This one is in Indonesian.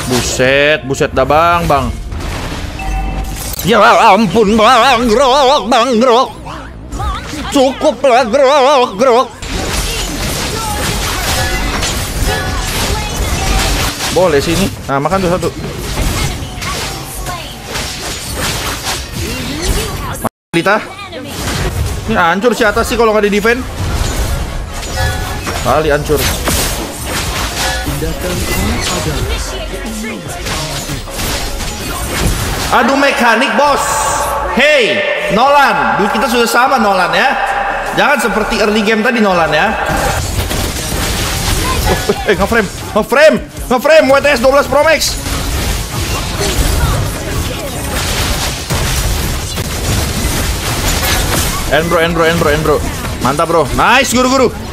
Buset, buset dah bang. Ya ampun bang, grok. Cukup lah grok. Boleh sini. Nah, makan tuh satu. Lita. Ini hancur si atas sih kalau nggak di defend. Kali hancur. Aduh mekanik bos. Hey Nolan, duit kita sudah sama Nolan ya. Jangan seperti early game tadi Nolan ya. Ngeframe WTS 12 Pro Max. End bro. Mantap bro. Nice guru.